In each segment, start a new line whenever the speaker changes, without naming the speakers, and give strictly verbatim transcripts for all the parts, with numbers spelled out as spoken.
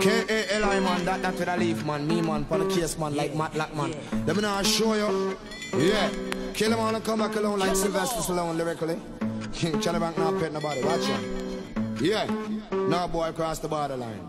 K A L I man, that that with a leaf man, me man, for the case man, like Matt Lock man. Let me now show you. Yeah. Kill him on and come back alone like Sylvester Stallone lyrically. King Charlie Bank now pet nobody, watch him. Yeah. Now boy cross the borderline.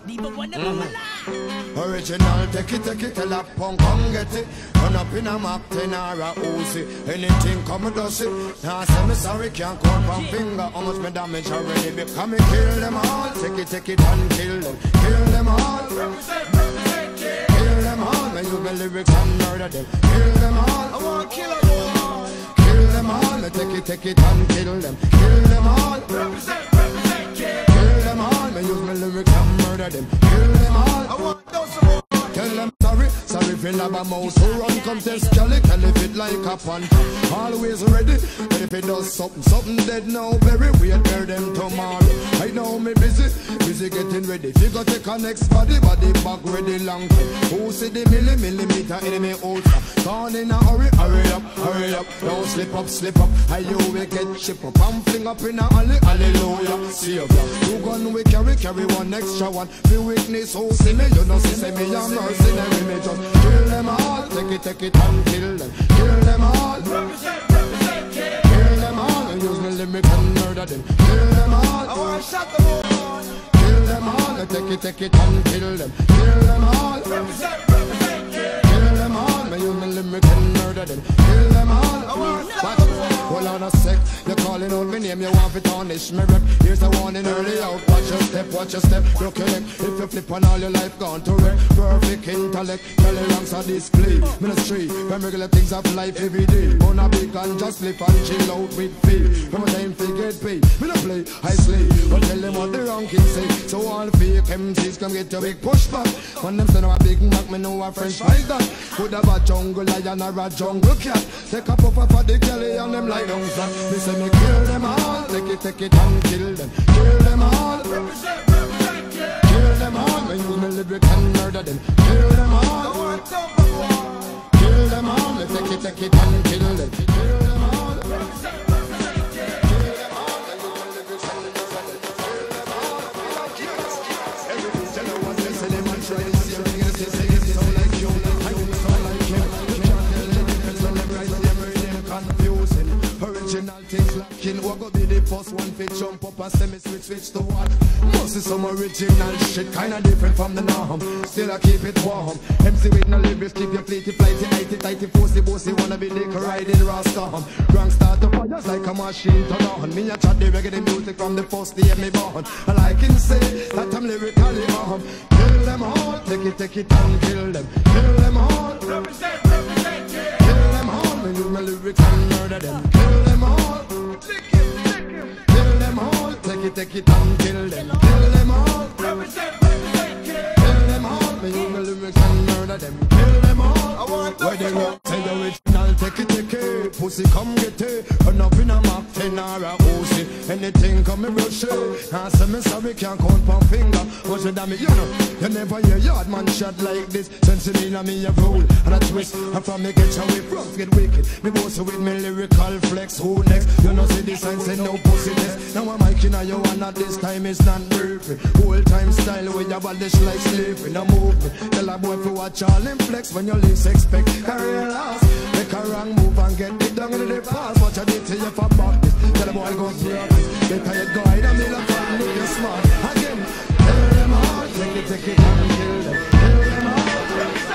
Mm-hmm. Original, take it, take it, tell a punk, come get it. Run up in a Mac ten or a Uzi. Anything come and does it. Now say me sorry, can't count one finger. How much me damage already become me kill them all. Take it, take it and kill them. Kill them all. Represent, represent, yeah. Kill them all. Me use my lyrics and murder them. Kill them all. I wanna kill them all. Kill them all. Me take it, take it and kill them. Kill them all. Represent, represent, yeah. Kill them all. Me use my lyrics and murder them. Kill them all. I want those more. Tell them sorry, sorry for lab a mouse who run come test Kelly, Kelly fit like a pan. Always ready, but if it does something, something dead now, very weird, bear them tomorrow. I know me busy, busy getting ready. Figure take a next body, body back ready long time. Who see the milli, millimeter enemy ultra? Gone in a hurry, hurry up, hurry up. Don't slip up, slip up. I you will get chip up. I'm fling up in a alley, hallelujah. See ya, two gun we carry, carry one extra one. The weakness, who see me, you know see me, I'm mercenary, me just kill them all. Take it, take it and kill them. Kill them all. Represent, represent, yeah. Kill them all. I use me lyrics and murder them. Kill them all. I wanna shot them all. Kill them all. I take it, take it and kill them. Kill them all. Represent, represent, yeah. Kill them all. I use me lyrics and murder them. Kill them all. I wanna shot them all. Hold on a sec. You're calling out my name. You want to tarnish me rep. Here's the warning early out. Watch your step, watch your step. Look your neck. If you flip on all your life gone to wreck. Perfect intellect. Tolerance are display. Ministry. From regular things of life every day. On a big and just slip and chill out with faith. From a time to get paid. Me no play, I slay. But tell them what the wrong kids say. So all fake M Cs come get a big pushback. When them send a big Mac, me know a French like that. Could have a jungle lion or a jungle cat. Take a puff for the Kelly and them lie down flat. Me say me kill them all. Take it, take it and kill them. Kill them all. Represent, represent, yeah. Kill them all. Me use me lyrics and murder them. Kill them all. I want them all. Kill them all. Me take it, take it and kill them. Kill them all. Represent, represent, yeah. Kill them all. Me use me lyrics and murder them. Kill them all. Everything tell her what they say. Them and try to see everything they say. They sound like you. I don't sound like him. You can't tell the difference when them rise and every name confusing. Original things lacking. What go be the first one fit jump up and say me switch switch to what? Must be some original shit, kinda different from the norm. Still I keep it warm. M C with no lyrics, keep your fleety, flighty, nighty, tighty, forcey, bossy. Wanna be dick riding rascal. Drunk start to fires like a machine turn on. Me a chat the reggae music from the first day me born. And I can say that I'm lyrically armed. Kill them all, take it, take it and kill them. Kill them all. Represent, represent, yeah. Kill them all. Me use my lyrics and murder them. Kill them all. Lick him, lick him. Kill them all. Take it, take it and kill them. Kill them all. Represent, represent, yeah. Kill them all. Me use my lyrics and murder them. Kill them all. I want them. Where they go? Say the original. Take it, take it. Pussy come get it. Run up in a Mac ten or a Uzi. Anything come and rush it. I say me sorry, can't count one finger. What's the damage? You know, you never hear yard man shot like this. Sense it in me a roll and a twist. And from me get away from get wicked. Me boss with me lyrical flex. Who next? You know see this and say no pussy this. Now I'm hiking on you and at this time it's not perfect. Whole time style where you abolish like slavery. Now move me. Tell a boy to watch all them flex when you least expect. Career loss. Make a wrong move and get it down in the past. Watch a date till you for back this. Tell a boy go practice. Get a head guide and me like fun with you smart. Again, kill them all. Take it, take it and kill them. Kill them all.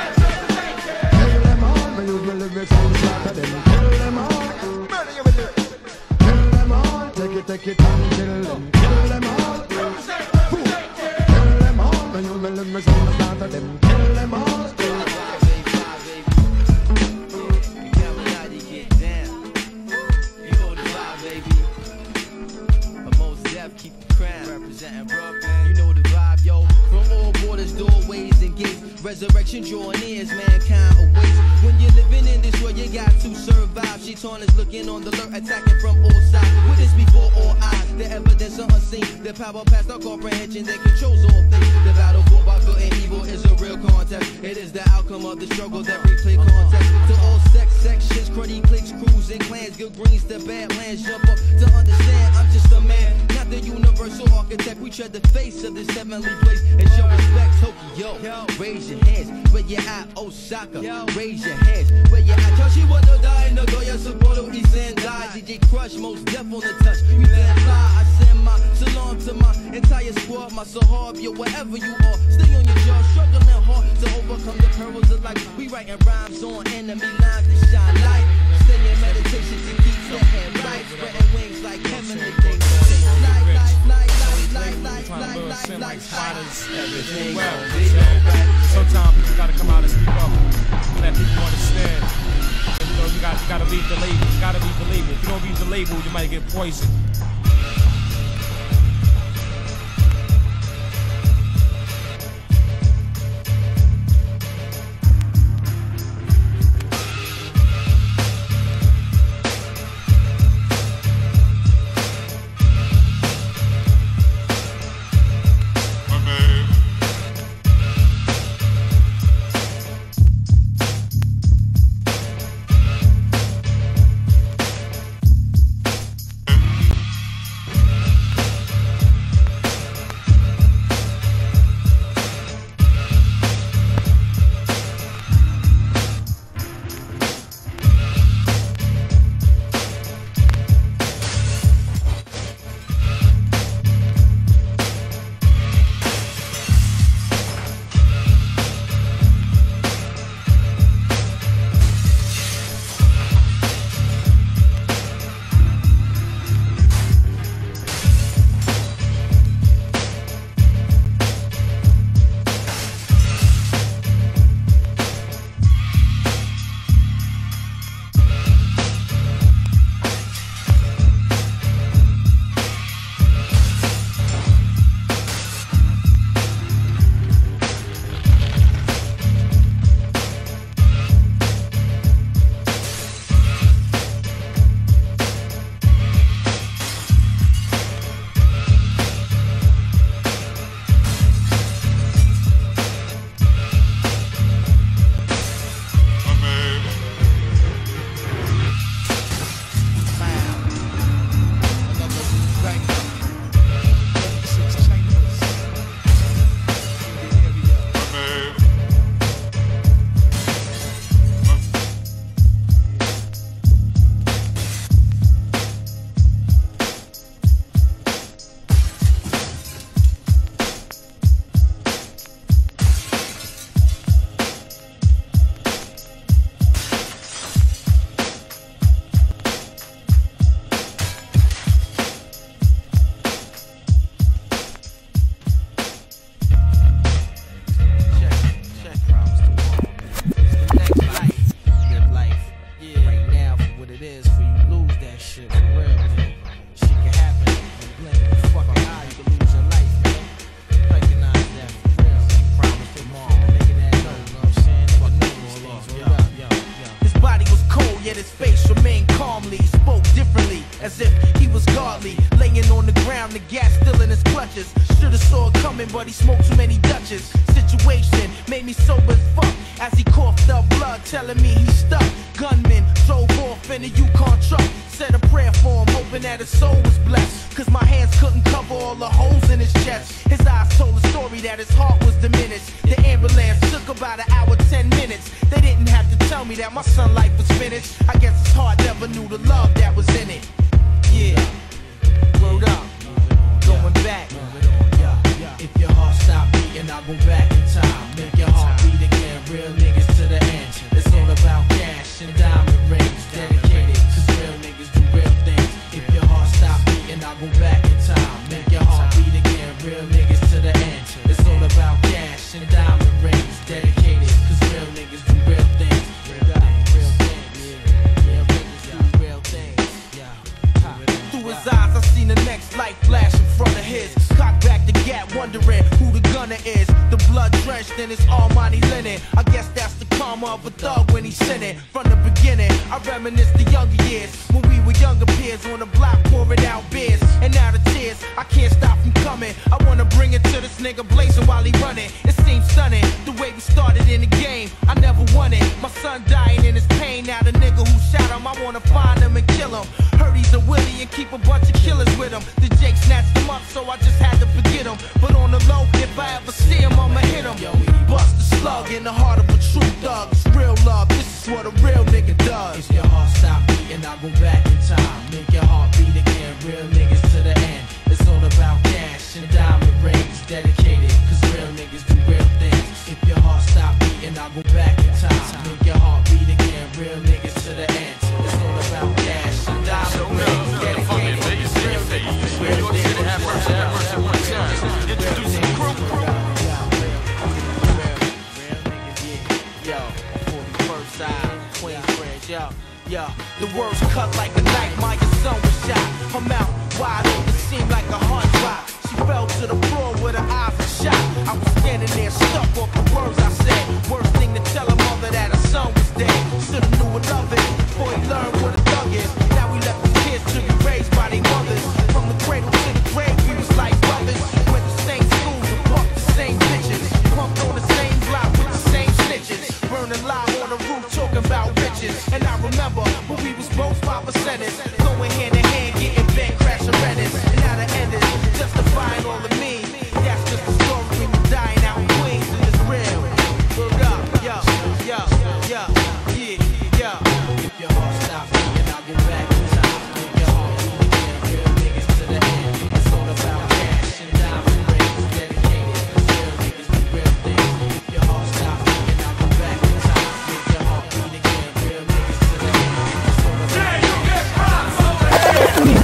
Kill them all. Me use my lyrics and slaughter them. Kill them all. Murder you with lyrics. Kill them all. Take it, take it and kill them. Kill them all. Kill them all. Me use my lyrics and slaughter them. Kill them all.
Keep the crown, representing Brooklyn. You know the vibe, yo. From all borders, doorways, and gates. Resurrection drawing ears, mankind awaits. When you're living in this world, you got to survive. Shaitan is looking on the alert, attacking from all sides. Witness before all eyes, the evidence of unseen. The power past our comprehension that controls all things. The battle fought by good and evil is a real contest. It is the outcome of the struggle that we play contest. To all sex sections, cruddy cliques, crews, and clans. Good greens to bad lands. Jump up to understand, I'm just a man. The universal architect, we tread the face of this heavenly place and show respect. Yo, raise your hands where you at, Osaka. Raise your hands where you at. Tell she want to die in the Goya Sapporo East End die. D J Crush, most deaf on the touch. We been fly. I send my salam to my entire squad, my sahab, yo, wherever you are. Stay on your job, struggling hard to overcome the perils of life. We writing rhymes on enemy lines to shine light. Stay in meditation to keep your head right. Spreading wings like heaven and things. Light, light, light, light, light, light, light, light, light, spiders, everything.
Sometimes people gotta come out and speak up, let people understand. You know, you got you gotta read the label. You gotta read the label. If you don't read the label, you might get poisoned.
But he smoked too many Dutches. Situation made me sober as fuck as he coughed up blood, telling me he's stuck. Gunman drove off in a Yukon truck. Said a prayer for him, hoping that his soul was blessed. Cause my hands couldn't cover all the holes in his chest. His eyes told a story that his heart was diminished. The ambulance took about an hour, ten minutes. They didn't have to tell me that my son life was finished. I guess his heart never knew the love that was in it. Yeah, word up, going back. If your heart stop beating, I'll go back in time. Make your heart beat again, real niggas to the end. It's all about cash and diamond rings. Dedicated, cause real niggas do real things. If your heart stop beating, I'll go back in time. Make your heart beat again, real niggas to the end. It's all about cash and diamond rings. Dedicated, cause real niggas do real things. Real things, real things. Real niggas do real things. Through his eyes, I seen the next light flash in front of his. Cock back the gap, wondering who the gunner is. The blood drenched in his almighty linen. I guess that's the karma of a thug when he's sinning. From the beginning, I reminisce the younger years when we were younger peers on the block pouring out beers. And now the tears, I can't stop from coming. I wanna bring it to this nigga blazing while he running. It seems stunning, the way we started in the game. I never won it, my son dying in his pain. Now the nigga who shot him, I wanna find him and kill him. Heard he's a willie and keep a bunch of killers with him. The Jake snatched him up, so I just had to forget him. But on the low, if I ever see him, I'ma hit him. Yeah, yeah. The words cut like a knife. My son was shot. Her mouth wide open, seemed like a heart drop. She fell to the floor with her eyes shot. I was standing there stuck off the words I said. Worst thing to tell her mother that her son was dead. Should've knew what love is before he learned what a thug is. Now we left the kids to be raised by their mothers. From the cradle to the grave, we was like brothers. Went to the same schools and pumped the same bitches. Pumped on the same block with the same snitches. Burning live on the roof talking about riches. And I remember when we was both five percenters. Going hand in hand, getting bent, crashing renters. And now the end is justifying all of me. That's just the story when you're dying out in Queens. And it's real. Word up, yo, yo, yo, yeah, yo. If your heart stops beating, I'll get back in time. If your heart beating again, real niggas to the end. It's all about cash and diamond rings. Dedicated, real niggas do real things. If your heart stops beating, I'll get back in time. If your heart beating again, real niggas to the end. It's all about yeah, you get props over here.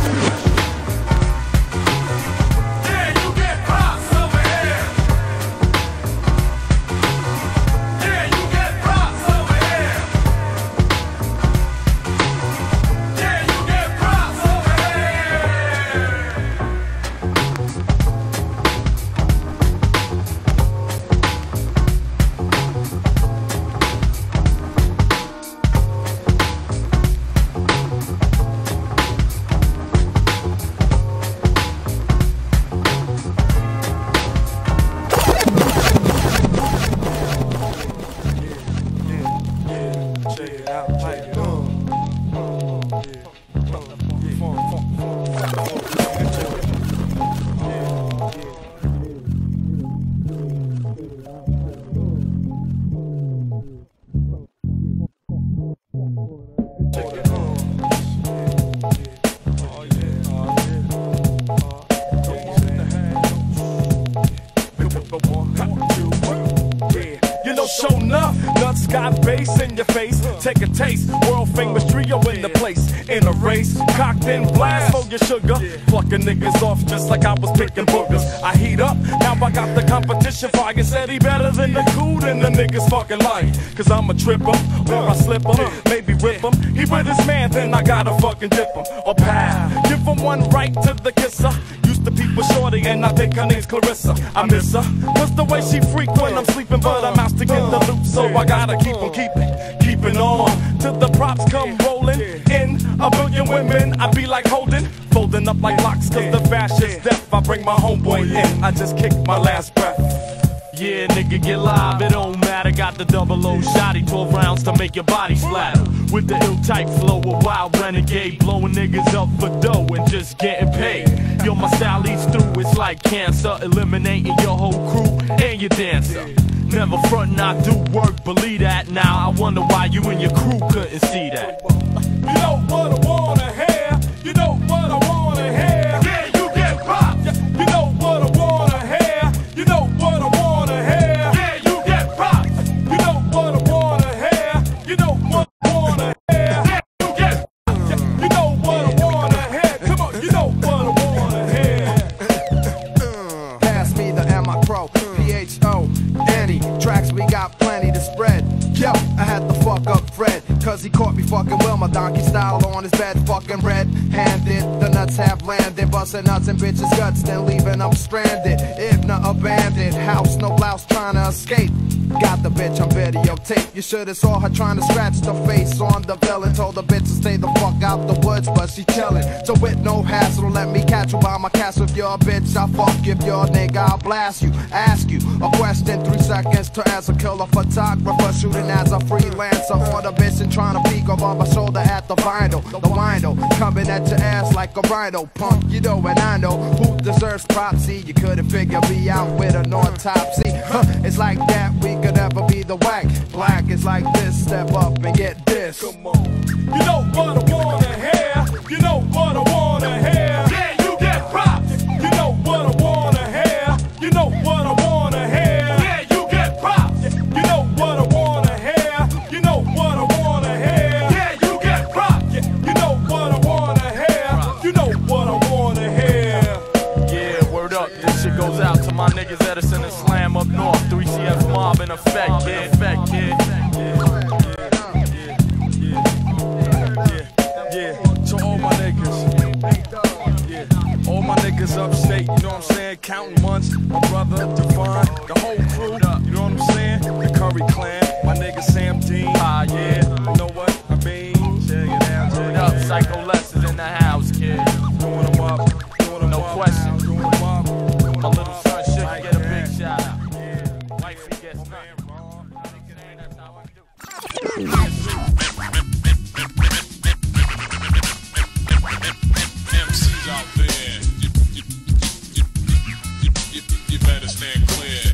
Take a taste, world famous trio in the place. In a race, cocked and blast for your sugar. Fucking niggas off just like I was picking boogers. I heat up, now I got the competition fire. Said he better than the cool than the niggas fucking lying. Cause I'm a tripper, or I slip him, maybe rip him. He with his man, then I gotta fucking dip him. Or pow, give him one right to the kisser. Used to peep with shorty and I think her name's Clarissa. I miss her, cause the way she freak when I'm sleeping. But I'm out to get the loot, so I gotta keep on keeping. Keeping on, till the props come rolling in. A billion women, I be like holding, folding up like locks, cause the fashion's death. I bring my homeboy in, I just kicked my last breath.
Yeah, nigga, get live, it don't matter. Got the double O shotty, twelve rounds to make your body splatter. With the ill type flow, a wild renegade, blowing niggas up for dough and just getting paid. Yo, my style leads through, it's like cancer, eliminating your whole crew and your dancer. Never frontin', I do work, believe that. Now I wonder why you and your crew couldn't see that.
You know what I wanna hear, you know what I wanna hear. Yeah, you get props. Yeah, you know what I wanna hear, you know what I wanna hear. Yeah, you get props. You know what I wanna hear, you know what I wanna hear. Yeah, you get props. Yeah, you know what I wanna hear. Come on, you know what I wanna hear.
Pass me the M I Pro, P H O, Andy. Tracks we got plenty to spread. Yo, I had to fuck up Fred, cause he caught me fucking well. My donkey style on his bed, fucking red-handed. The nuts have landed, busting nuts and bitches' guts, then leaving them stranded. If not abandoned, house no blouse trying to escape. Got the bitch on videotape. You should've saw her trying to scratch the face on the villain. Told the bitch to stay the fuck out the woods, but she chillin'. So with no hassle, let me catch you by my castle. If you're a bitch, I'll fuck. If you're a nigga, I'll blast you. Ask you a question, three seconds to answer. Killer photographer, shooting as a freelancer. On the bitch and trying to peek over my shoulder at the vinyl. The wino coming at your ass like a rhino. Punk, you know, and I know who deserves props. See, you couldn't figure me out with an autopsy. Huh, it's like that, we could never be the whack. Black is like this, step up and get this.
Come on. You know what I wanna hear, you know what I wanna hear. Yeah, you get props. You know what I wanna hear, you know what I wanna hear. Yeah, you get props. You know what I wanna hear, you know what I wanna hear. Yeah, you get props. You know what I wanna hear, you know what I wanna hear.
Yeah, word up, this shit goes out to my niggas Edison and Slam up north. three C F mob in effect, kid. Effect, kid.
counting months. My brother, Devon, the whole crew, you know what I'm saying? The Curry Clan, my nigga Sam Dean. Ah, yeah, you know what I mean? Check it out, check it out.
Psycho Les is in the house, kid.
Doing them up, doing them
No
up,
question.
doing them up.
My little son should get a big shout out. Wifey gets nothing. That's how I do.
M Cs out there, you, you, you, you, you, you better stand clear.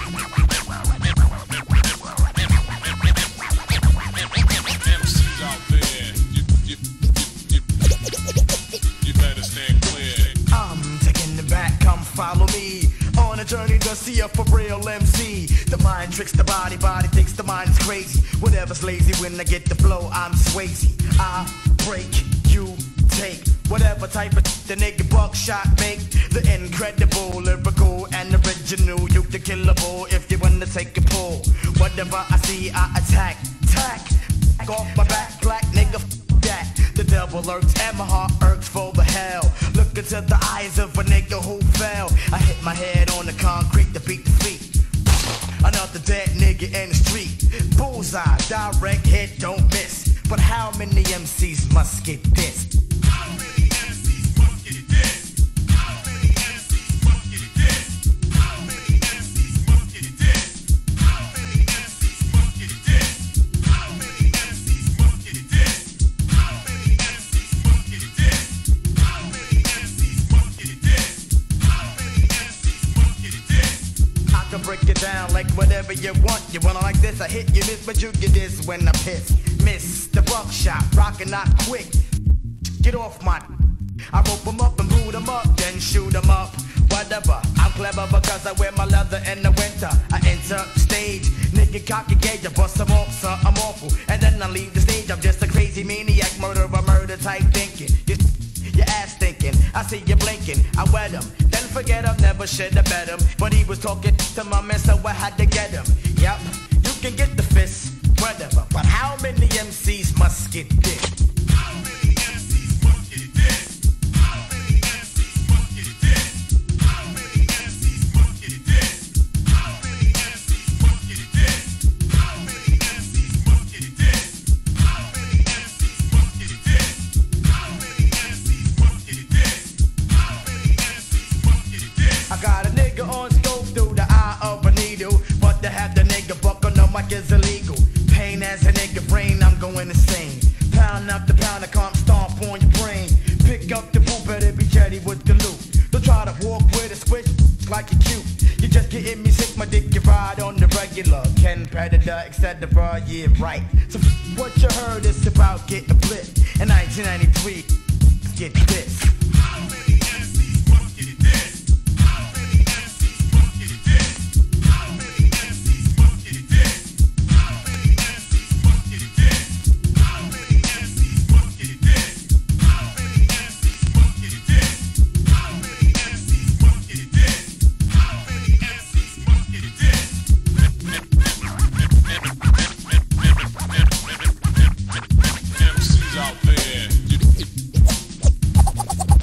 M Cs out there, you, you, you, you, you better stand clear.
I'm taking it back, come follow me on a journey to see a for real M C. The mind tricks the body, body thinks the mind is crazy. Whatever's lazy, when I get the flow, I'm Swayze. I break, you take whatever type of the nigga buckshot make. The incredible, lyrical, and original. You can kill a bull if you wanna take a pull. Whatever I see, I attack, tack. Off my back, black nigga, f that. The devil lurks and my heart irks for the hell. Look into the eyes of a nigga who fell. I hit my head on the concrete to beat the feet. Another dead nigga in the street. Bullseye, direct hit, don't miss. But how many M Cs must get this?
How many M Cs must get this? How many M Cs must get this? How many M Cs must get this? How many M Cs must get this? How many M Cs must get this? How many M Cs must get this? How many M Cs must get this? How many M Cs must get this?
I can break it down like whatever you want. You wanna like this, I hit you miss, but you get this when I piss. Miss the buckshot, rockin' not quick. Get off my. I rope 'em up and boot 'em up, then shoot 'em up. Whatever, I'm clever because I wear my leather in the winter. I enter stage, nigga cocky gauge, I bust 'em off, so I'm awful. And then I leave the stage, I'm just a crazy maniac, murderer, murder type thinking. You, your ass thinking, I see you blinking, I wet him. Then forget him, never should have bet him. But he was talking to my man, so I had to get him. Yep, you can get the fist, whatever. But how many M Cs must get this?
How many M Cs must get this? How many M Cs must get this? How many M Cs must get this? How many M Cs must get this? How many M Cs must get this? How many M Cs must get this? How many M Cs must get this? How many M Cs must get this?
I got a nigga on scope through the eye of a needle. But to have the nigga buck on the mic is illegal. Pain as a nigga brain, I'm going insane. Pound after pound, I can't stomp on your brain. Pick up the boot, better be ready with the loot. Don't try to walk with a switch like you're cute. You just getting me sick, my dick, you ride on the regular. Ken Predator, et cetera, yeah, right. So f what you heard is about getting flipped. In nineteen ninety-three, let's get this.
How many M Cs must get this? How many M Cs must get this? How many M Cs must get this? How many M Cs must get this? How many M Cs must get this? How many M Cs must get this? How many M Cs must get this? How many M Cs must get this? M Cs out there, you,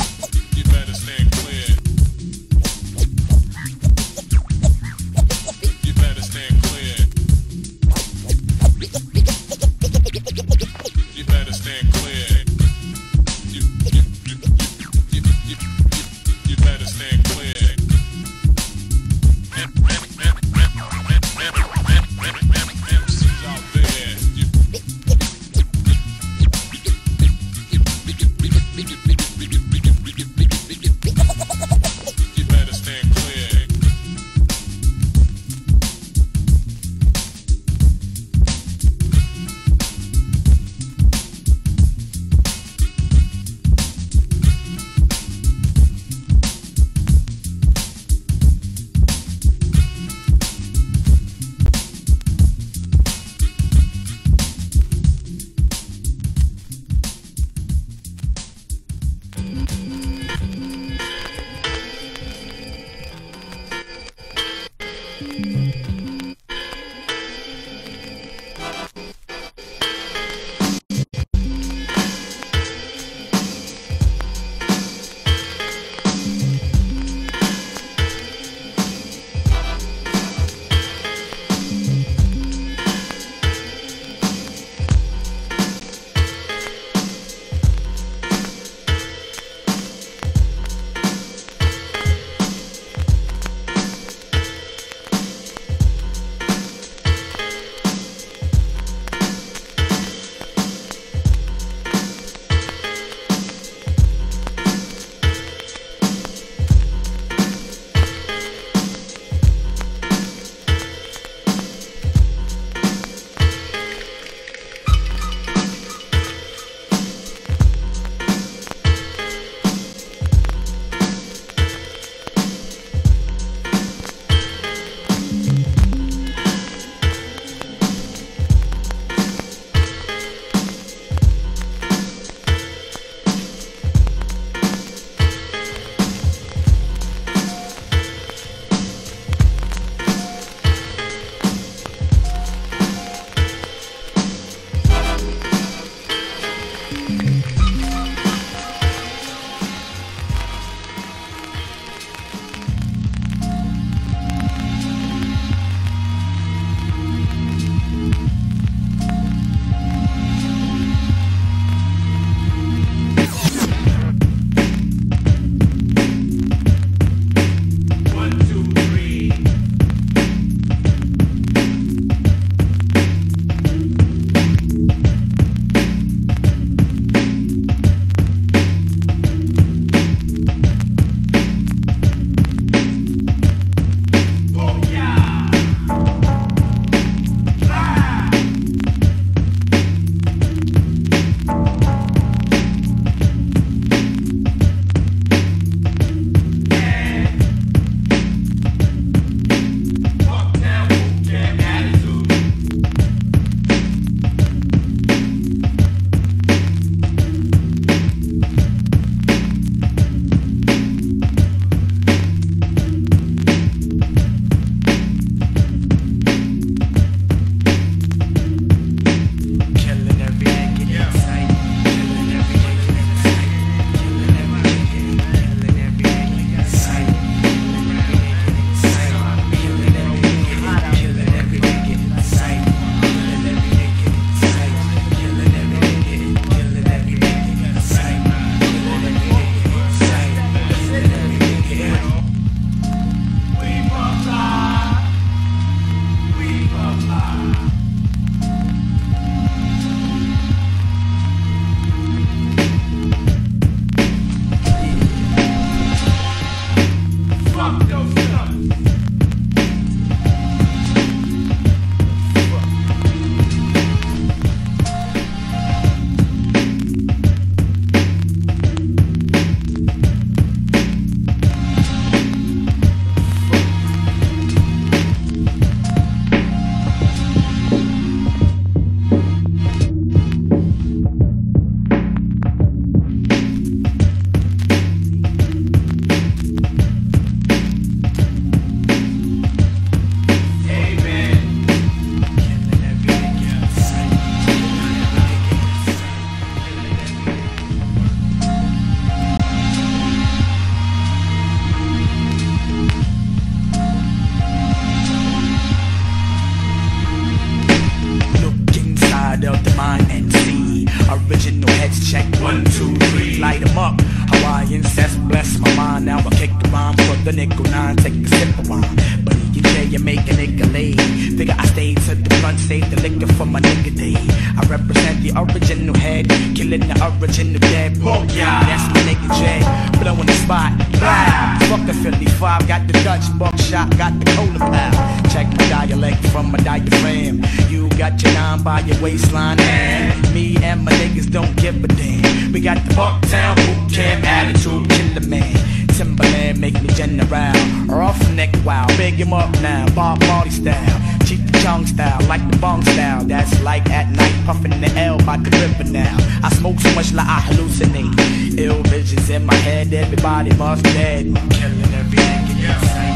Original heads check, one, two, three, light 'em up. Hawaiian says bless my mind. Now I kick the rhyme for the nickel nine, take a sip of wine. But you say you make a nigga late. Figure I stayed to the front, save the liquor for my nigga day. I represent the original head, killing the original dead. Oh yeah, that's my nigga J. Blowing the spot, blah. Fuck the Philly five, got the Dutch buckshot, got the cola pal. Check my dialect from my diaphragm. You got your nine by your waistline, and me and my niggas don't give a damn. We got the Bucktown boot camp attitude, killer man. Timberland make me general, roughneck wow, big him up now, Bob Marley style, cheat the chung style, like the bong style. That's like at night, puffing the L by the river now. I smoke so much like I hallucinate, ill visions in my head, everybody must dead. Killing everything in your sight.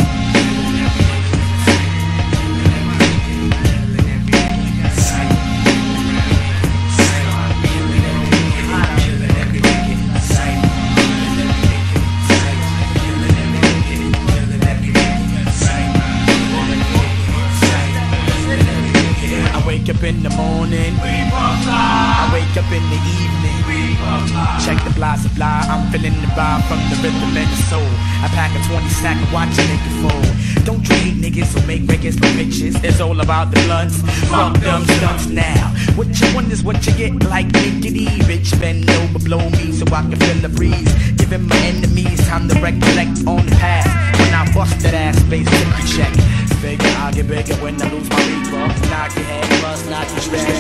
In the morning, I wake up in the evening. Check the blah supply, I'm feeling the vibe from the rhythm and the soul. I pack a twenty sack and watch a nigga fold. Don't you hate niggas who make records for bitches? It's all about the blunts. Fuck them stunts now. What you want is what you get, like make it E. Bitch, bend over, blow me so I can feel the breeze. Giving my enemies time to recollect on the past. When I bust that ass space, take a check. Figure I'll get bigger when I lose my reaper. Knock your head, bust, knock your stress.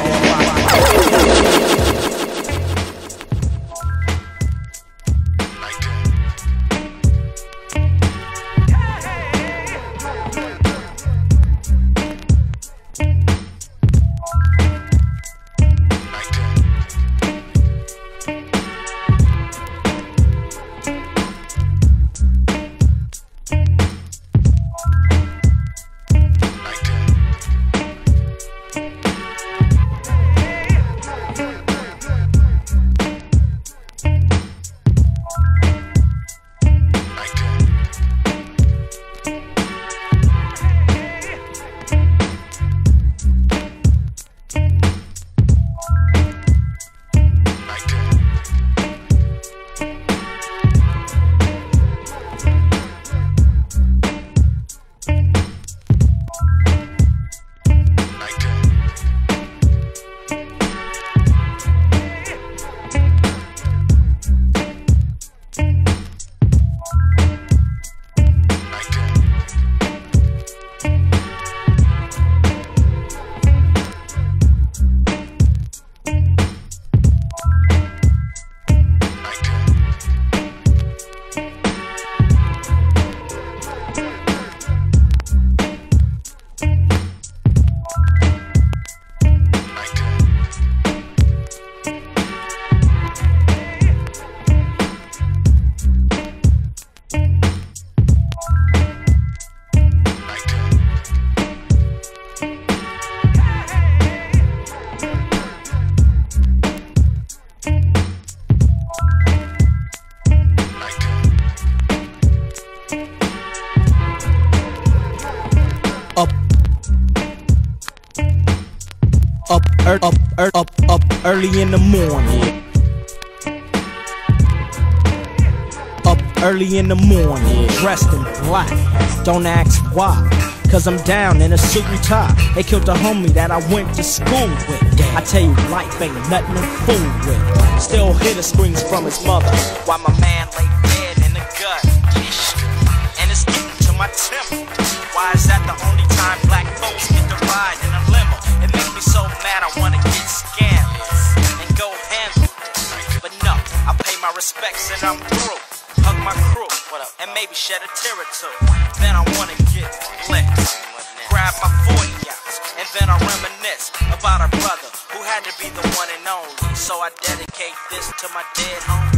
Up, up, up, up early in the morning. Up early in the morning, dressed in black. Don't ask why, cause I'm down in a suit and tie. They killed a homie that I went to school with. I tell you, life ain't nothing to fool with. Still hear the screams from his mother while my man lay dead in the gut. And it's getting to my temple. Why is that the only time black folks get to ride in a limo? It makes me so mad I wanna get scandalous and go handle it. But no, I pay my respects and I'm through. Hug my crew, what up, and maybe shed a tear or two. Then I wanna get lit, grab my forty ounce, and then I reminisce about a brother who had to be the one and only. So I dedicate this to my dead homie.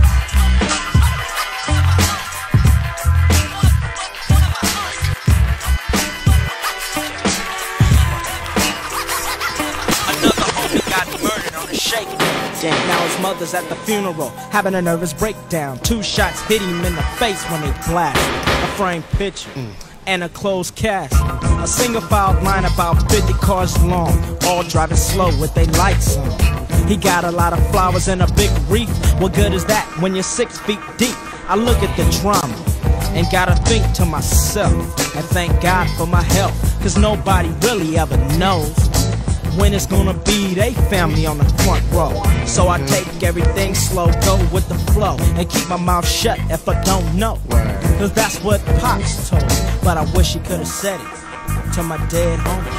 Another homie got murdered on the shaking. Damn, now his mother's at the funeral, having a nervous breakdown. Two shots hit him in the face when they blasted. A framed picture and a closed casket. A single file line about fifty cars long, all driving slow with their lights on. He got a lot of flowers and a big wreath. What good is that when you're six feet deep? I look at the drama and gotta think to myself and thank God for my health, cause nobody really ever knows when it's gonna be they family on the front row. So I take everything slow, go with the flow, and keep my mouth shut if I don't know. Cause that's what Pops told me, but I wish he could've said it to my dead homie.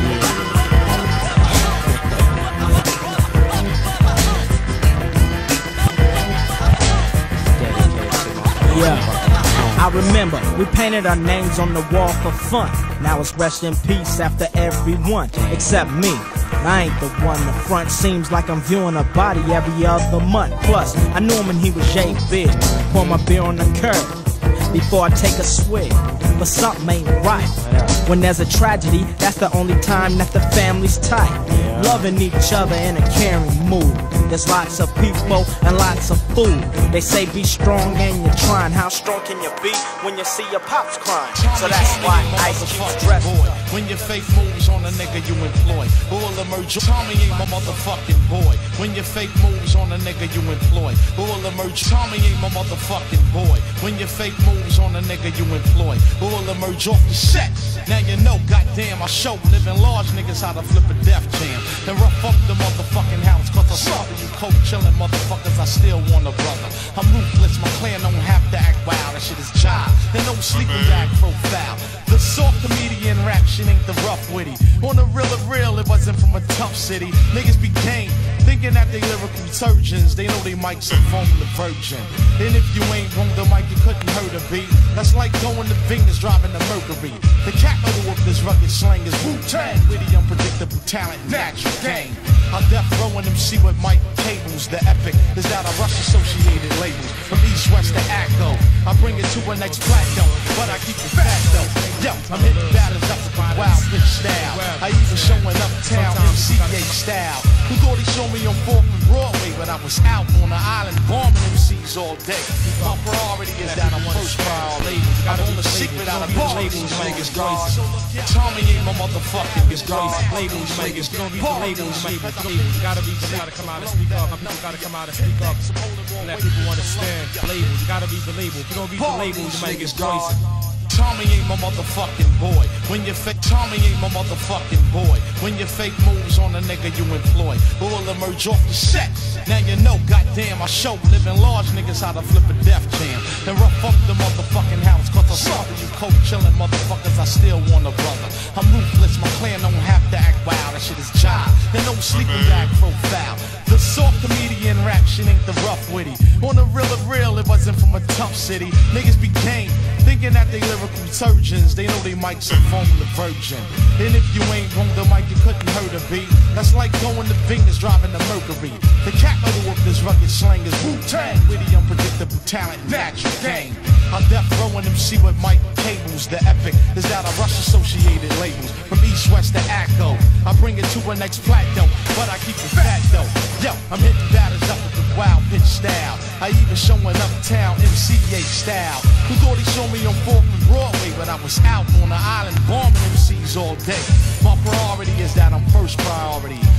Yeah. I remember we painted our names on the wall for fun. Now it's rest in peace after everyone except me. I ain't the one. The front seems like I'm viewing a body every other month. Plus, I knew him when he was Jay Big. Pour my beer on the curb before I take a swig. But something ain't right. When there's a tragedy, that's the only time that the family's tight. Loving each other in a caring mood. There's lots of people and lots of food. They say be strong and you're trying. How strong can you be when you see your pops crying? So that's why Ice Cube's dressed up.
When your fake moves on a nigga you employ, who will emerge? Tommy ain't my motherfucking boy. When your fake moves on a nigga you employ, who will emerge? Tommy ain't my motherfucking boy. When your fake moves on a nigga you employ, who will emerge off the set? Now you know, goddamn, I show living large niggas how to flip a death jam. Then rough up the motherfucking house, cause I saw you coke chillin' motherfuckers, I still want a brother. I'm ruthless, my clan don't have to act wild, that shit is jive. Then no sleeping bag profile. The soft comedian rap shit ain't the rough witty. On the real of real, it wasn't from a tough city. Niggas be game, thinking that they lyrical surgeons. They know they mics are from the virgin. And if you ain't on the mic, you couldn't hurt a beat. That's like going to Venus driving the Mercury. The capital of this rugged slang is Wu-Tang. Witty, unpredictable talent, natural game. I'll death row and M C with Mike Cables. The epic is out of Rush Associated labels. From East West to Acco, I bring it to a next plateau, but I keep it fat though. Yo, I'm hitting battles up with the wild bitch style. I even showing uptown M C A style. Who thought he saw me on fourth and Broadway, but I was out on the island bombing M Cs all day. My priority is that I'm first priority. I'm on the secret out of bars. Niggas crazy. Tommy ain't my motherfucking guitar.
Labels, labels, you don't read the labels, labels. You gotta be, you gotta come out and speak up. You gotta come out and speak up. Let people understand. Labels, you gotta read the label. If you don't read the labels, you might get crazy.
Tommy ain't my motherfucking boy. When you fake Tommy ain't my motherfucking boy. When your fake moves on a nigga you employ, who will emerge off the set? Now you know, goddamn, I show living large niggas how to flip a death jam. Then rough up the motherfucking house, cause I saw you coke chillin' motherfuckers, I still want a brother. I'm ruthless, my clan don't have to act wild, that shit is jive. Then no sleeping bag profile. The soft comedian rap shit ain't the rough witty. On the real of real, it wasn't from a tough city. Niggas be game, thinking that they lyrical surgeons. They know they mics are from the virgin. And if you ain't on the mic, you couldn't hurt a beat. That's like going to Venus driving the Mercury. The capital of this rugged slang is Wu-Tang. Witty, unpredictable talent, natural game. I'll death row and M C with Mike Cables. The epic is out of Rush Associated labels. From East West to Acco, I bring it to a next plateau, but I keep it fat though. Yo, I'm hitting batters up with the wild bitch style. I even showing uptown M C A style. Who thought he saw me on fourth and Broadway, but I was out on the island bombing M Cs all day. My priority is that I'm first priority.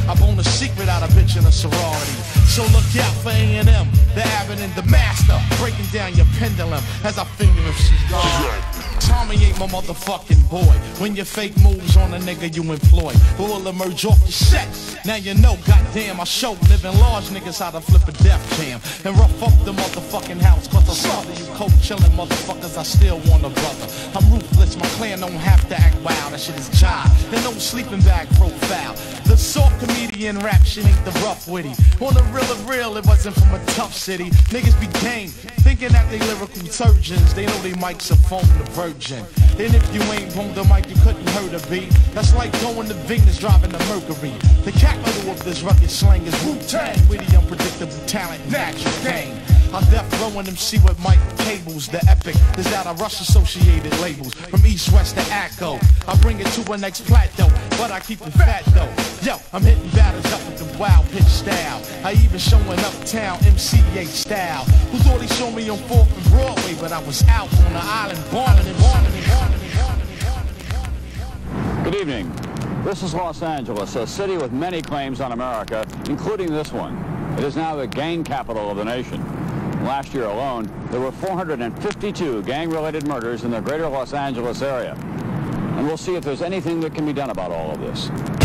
I bone a secret out of bitch in a sorority. So look out for A and M, the Abbott and the Master, breaking down your pendulum as I finger if she's gone. Tommy ain't my motherfucking boy. When your fake moves on a nigga you employ, who will emerge off the set. Now you know, goddamn, I show living large niggas how to flip a death jam and rough up the motherfucking house. Cause I saw that you cold chillin' motherfuckers, I still want a brother. I'm ruthless, my clan don't have to act wild. That shit is jive, and no sleeping bag profile. The soft comedian rap shit ain't the rough witty. On the real of real, it wasn't from a tough city. Niggas be game, thinking that they lyrical surgeons. They know they mics are phone the virgin. And if you ain't on the mic, you couldn't hurt a beat. That's like going to Venus driving the Mercury. The capital of this rugged slang is Wu-Tang, with the unpredictable talent, natural game. I'm death rowing them see with Mike Cables, the epic is out of Rush associated labels. From east, west to Acco, I bring it to a next plateau, but I keep it fat though. Yo, I'm hitting batters up with the wild pitch style. I even showing uptown M C A style. Who thought he saw me on fourth and Broadway, but I was out on the island, bombing and bombing and bombing and bombing and bombing and bombing.
Good evening. This is Los Angeles, a city with many claims on America, including this one. It is now the gang capital of the nation. Last year alone, there were four hundred fifty-two gang-related murders in the greater Los Angeles area. And we'll see if there's anything that can be done about all of this.